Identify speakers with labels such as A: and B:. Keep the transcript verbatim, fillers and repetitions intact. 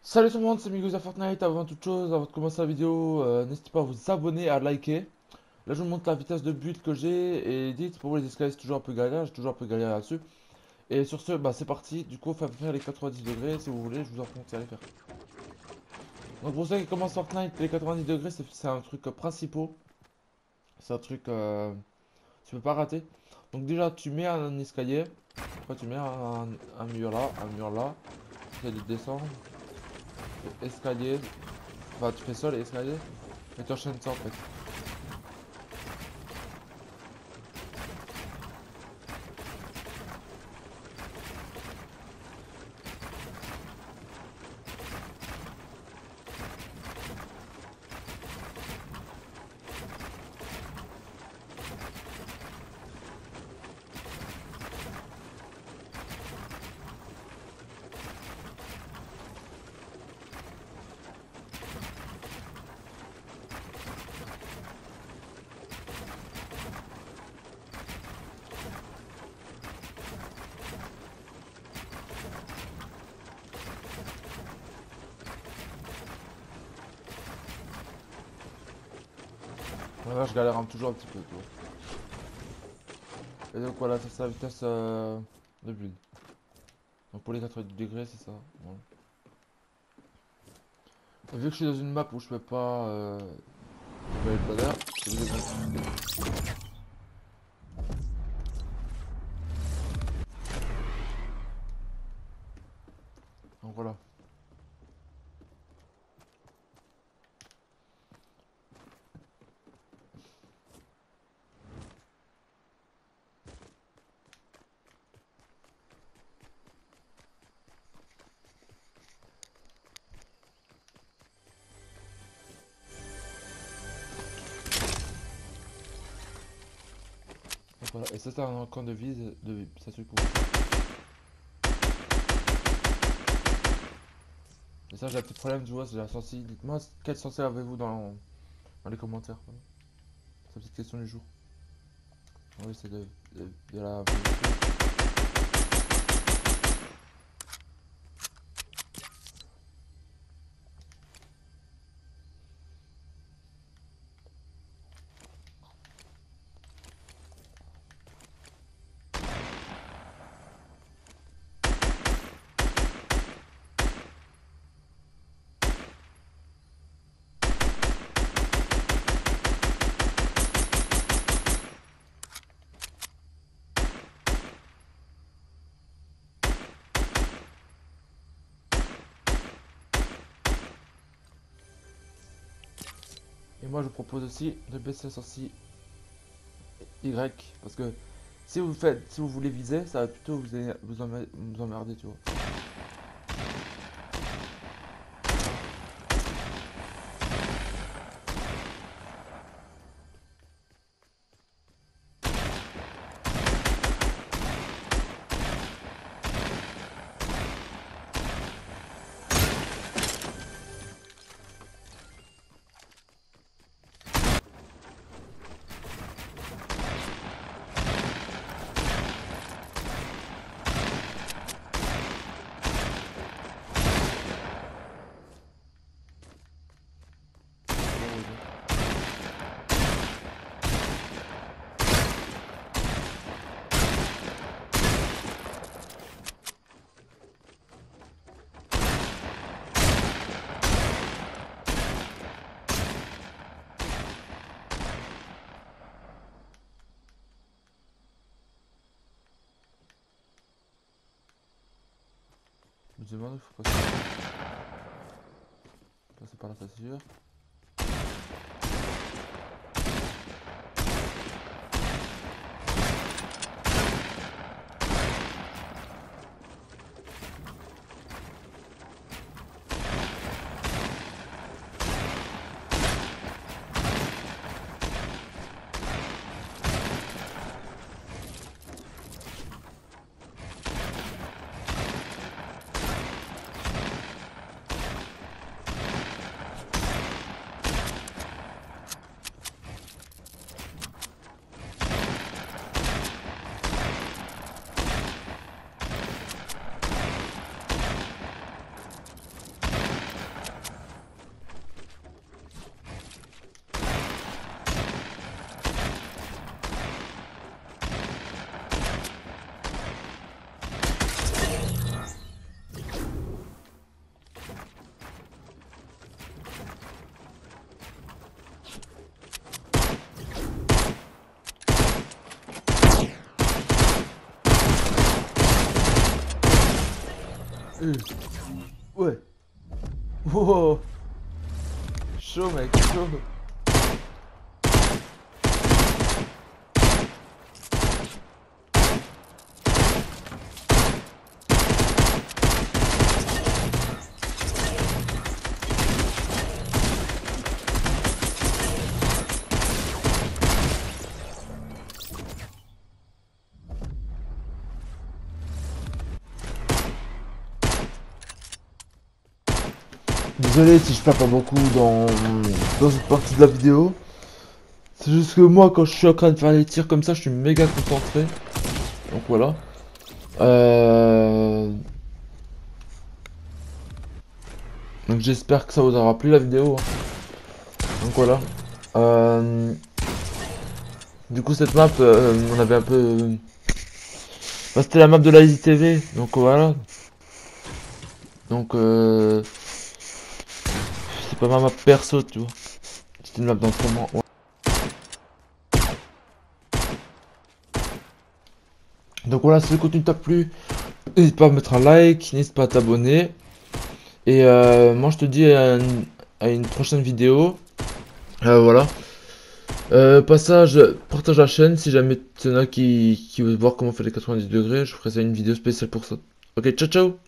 A: Salut tout le monde, c'est Migos à Fortnite. Avant toute chose, avant de commencer la vidéo, euh, n'hésitez pas à vous abonner, à liker. Là, je vous montre la vitesse de build que j'ai. Et dites, pour vous, les escaliers, c'est toujours un peu galère. J'ai toujours un peu galère là-dessus. Et sur ce, bah c'est parti. Du coup, on va faire les quatre-vingt-dix degrés. Si vous voulez, je vous en conseille à les faire. Donc, pour ceux qui commencent Fortnite, les quatre-vingt-dix degrés, c'est c'est un truc euh, principal. C'est un truc, euh, tu peux pas rater. Donc, déjà, tu mets un escalier. Après, tu mets un, un mur là, un mur là. Tu essaies de descendre. Escalier. Enfin, tu fais sol et escalier. Et tu enchaînes ça en fait. Là, je galère un- toujours un petit peu, tu vois. Et donc voilà, ça c'est la vitesse euh, de build. Donc pour les quatre-vingt-dix degrés, c'est ça. Voilà. Et vu que je suis dans une map où je peux pas euh, envoyer le banner, je vais les montrer. Donc voilà. Donc voilà. Et ça c'est un camp de vie, de ça c'est pour vous. Et ça j'ai un petit problème, tu vois, c'est la sensi. Dites-moi quelle sensi avez-vous dans, dans les commentaires. Voilà. C'est la petite question du jour. Oui, c'est de, de, de la. Et moi je vous propose aussi de baisser la sensi Y. Parce que si vous faites, si vous voulez viser, ça va plutôt vous, vous, emmer- vous emmerder, tu vois. Je me demande, il faut passer, passer par la fissure. plus. Ouais. Wow. Chaud mec, chaud. Désolé si je parle pas beaucoup dans, dans cette partie de la vidéo. C'est juste que moi, quand je suis en train de faire les tirs comme ça, je suis méga concentré. Donc voilà. Euh... Donc j'espère que ça vous aura plu la vidéo. Donc voilà. Euh... Du coup cette map, euh, on avait un peu... Bah, c'était la map de la Easy T V. Donc voilà. Donc euh... c'est pas ma map perso, tu vois. C'était une map d'entraînement. Ouais. Donc voilà, si le contenu t'a plu, n'hésite pas à mettre un like, n'hésite pas à t'abonner. Et euh, moi je te dis à une, à une prochaine vidéo. Euh, voilà. Euh, passage, partage la chaîne si jamais tu en as qui, qui veulent voir comment on fait les quatre-vingt-dix degrés. Je ferai ça une vidéo spéciale pour ça. Ok, ciao ciao!